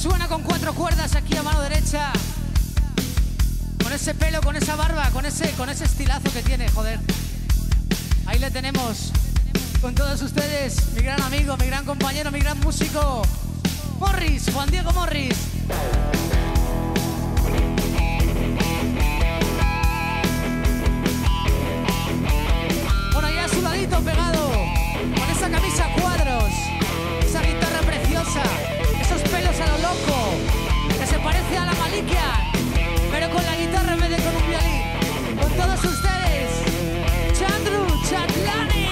suena con 4 cuerdas aquí a mano derecha. Con ese pelo, con esa barba, con ese estilazo que tiene, joder. Ahí le tenemos. Con todos ustedes, mi gran amigo, mi gran compañero, mi gran músico, Morris, Juan Diego Morris. Bueno, ya a su ladito pegado, con esa camisa a cuadros, esa guitarra preciosa, esos pelos a lo loco, que se parece a la Malikia, pero con la guitarra en vez de con un violín. Con todos ustedes, Chandru Chatlani.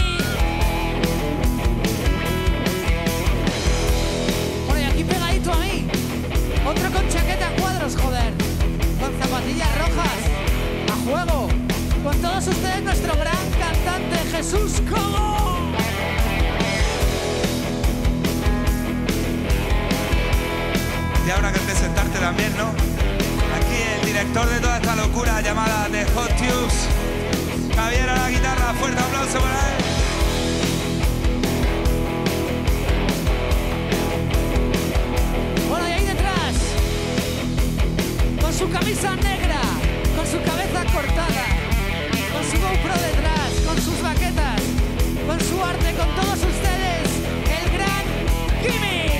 Bueno, y aquí pegadito a mí, otro con chaqueta a cuadros, joder, con zapatillas rojas, a juego. Con todos ustedes, nuestro gran cantante Jesús Cobo. Y ahora que presentarte también, ¿no? Aquí el director de toda esta locura llamada The Hot Tubes, Javier a la guitarra, fuerte aplauso para él. Bueno, y ahí detrás, con su camisa negra, con su cabeza cortada, con su GoPro detrás, con sus baquetas, con su arte, con todos ustedes, el gran Kimi.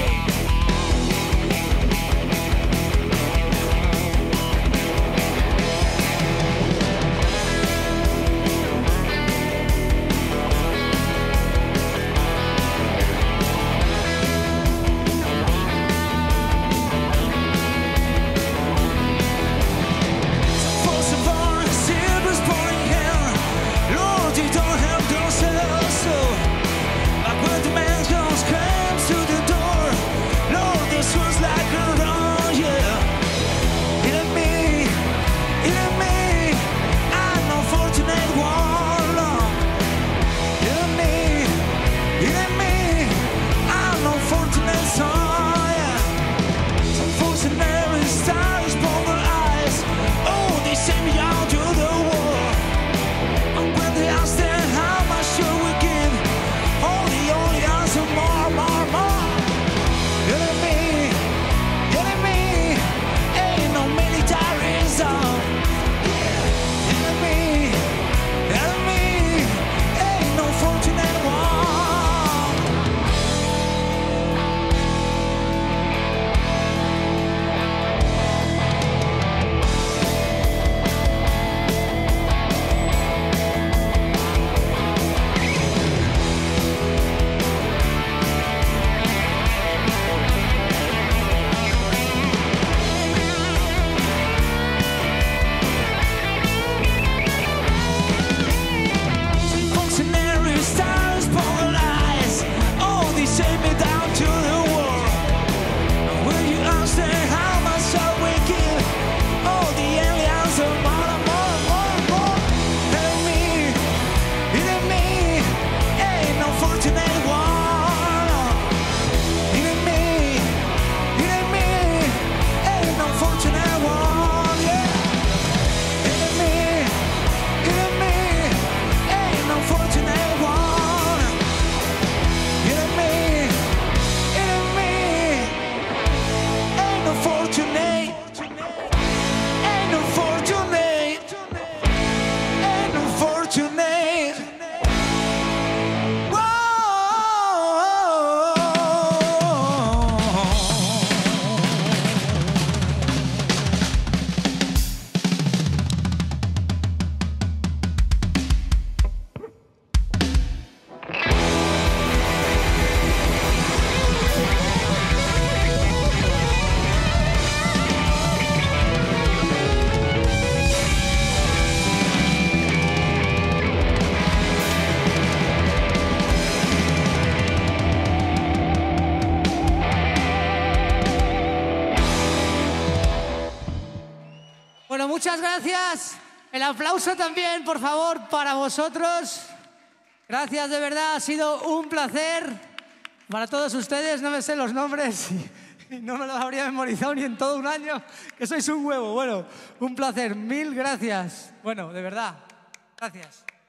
Muchas gracias. El aplauso también, por favor, para vosotros. Gracias, de verdad, ha sido un placer. Para todos ustedes, no me sé los nombres y no me los habría memorizado ni en todo un año, que sois un huevo. Bueno, un placer, mil gracias. Bueno, de verdad, gracias.